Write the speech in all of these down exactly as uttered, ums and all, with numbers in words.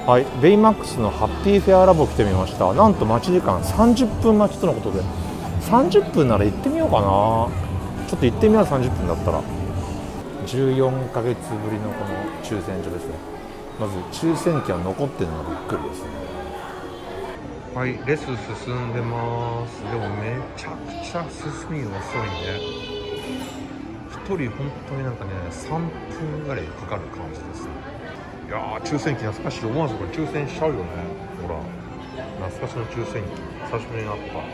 はい、ベイマックスのハッピーフェアラボ来てみました。なんと待ち時間さんじゅっぷん待ちとのことで、さんじゅっぷんなら行ってみようかな。ちょっと行ってみよう。さんじゅっぷんだったら。じゅうよんかげつぶりのこの抽選所ですね。まず抽選機は残ってるのがびっくりですね。はい、レス進んでます。でもめちゃくちゃ進み遅いね。ひとり本当になんかねさんぷんぐらいかかる感じですね。いやー、抽選機懐かしい。思わずこれ抽選しちゃうよね。ほら懐かしの抽選機久しぶりになった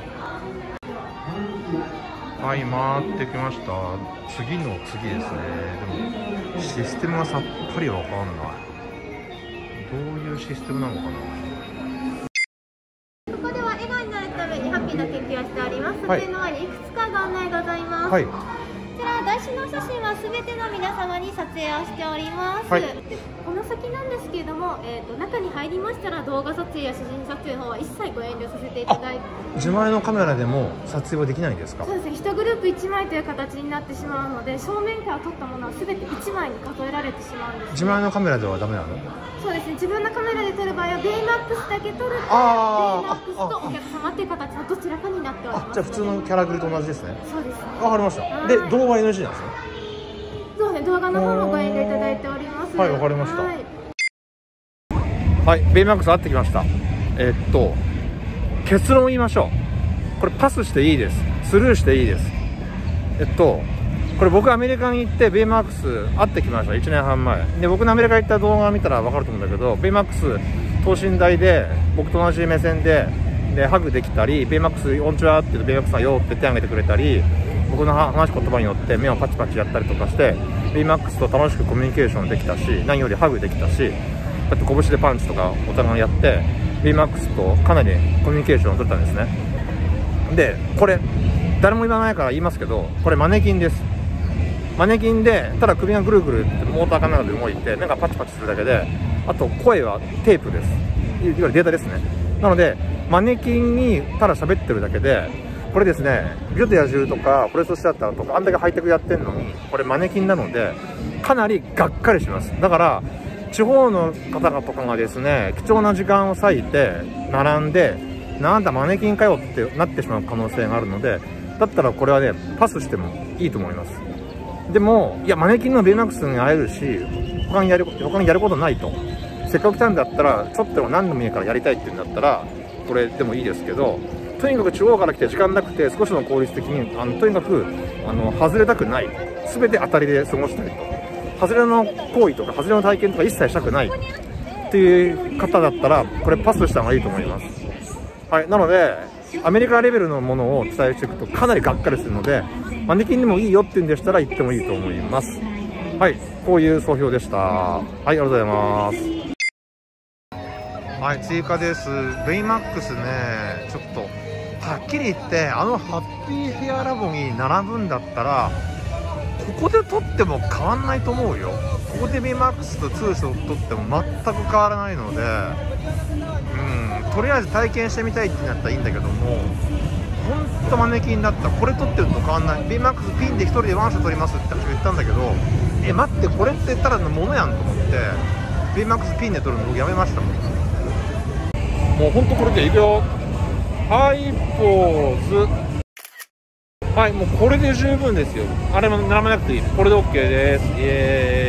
。はい、回ってきました。次の次ですね。でもシステムがさっぱりわかんない。どういうシステムなのかな。 ここでは笑顔になるためにハッピーな研究をしております。撮はい、 影の前にいくつかご案内ございます。 はい、 こちら台紙の写真はすべての皆様に撮影をしております。 はい、 でこの先なんですけれども、えー、と中に入りましたら動画撮影や写真撮影の方は一切ご遠慮させていただいて、 自前のカメラでも撮影はできないんですか？ そうですね、いちグループいちまいという形になってしまうので、正面から撮ったものはすべていちまいに数えられてしまうんです、ね、 自前のカメラではダメなの？ そうですね、自分のカメラで撮る場合はベイマックスだけ撮るか、 あー、 ベイマックスとお客様っていう形のどちらかになっております。 あ、じゃあ普通のキャラクルと同じですね。 そうですね。 わかりました。で、動画 エヌジー なんですね。 そうですね、動画の方もご遠慮いただいております。 はい、わかりました。 はい、 はい、ベイマックス会ってきました。えーっと結論を言いましょう。これパスしていいです。スルーしていいです。えっとこれ僕アメリカに行ってベイマックス会ってきました。いちねんはんまえで、僕のアメリカ行った動画を見たら分かると思うんだけど、ベイマックス等身大で僕と同じ目線ででハグできたり、ベイマックス「こんにちは」って言うとベイマックスが「よ」って手を挙げてくれたり、僕の話し言葉によって目をパチパチやったりとかして、ベイマックスと楽しくコミュニケーションできたし、何よりハグできたし、だって拳でパンチとかお互いやって、ベイマックスとかなりコミュニケーションを取ったんですね。でこれ誰も言わないから言いますけど、これマネキンです。マネキンでただ首がぐるぐるってモーターかなんかで動いて目がパチパチするだけで、あと声はテープです。いわゆるデータですね。なのでマネキンにただ喋ってるだけで、これですね、美女と野獣とかフォレストシアターとかあんだけハイテクやってんのに、これマネキンなのでかなりがっかりします。だから地方の方々とかがですね、貴重な時間を割いて並んで、なんだマネキンかよってなってしまう可能性があるので、だったらこれはねパスしてもいいと思います。でもいや、マネキンのベイマックスに会えるし、他にやる他にやることないと、せっかく来たんだったらちょっとでも何でもいいからやりたいって言うんだったらこれでもいいですけど、とにかく地方から来て時間なくて少しの効率的に、あのとにかくあの外れたくない、全て当たりで過ごしたいと、外れの行為とか外れの体験とか一切したくないっていう方だったらこれパスした方がいいと思います。はい、なのでアメリカレベルのものをお伝えしていくとかなりがっかりするので、マネキンでもいいよって言うんでしたら行ってもいいと思います。はい、こういう総評でした。はい、ありがとうございます。はい、追加です。ベイマックスね、ちょっとはっきり言ってあのハッピーフェアラボに並ぶんだったらここで撮っても変わんないと思うよ。ここでベイマックスとツーショット撮っても全く変わらないので、うん、とりあえず体験してみたいってなったらいいんだけども、ほんとマネキンだったらこれ撮ってると変わんない。ベイマックスピンでひとりでワンショット撮りますって言ったんだけど、え待って、これってただのものやんと思って、ベイマックスピンで撮るの僕やめましたもん。もうほんとこれでいくよ。はい、ポーズ。はい、もうこれで十分ですよ。あれも並べなくていい。これで OK です。イエーイ。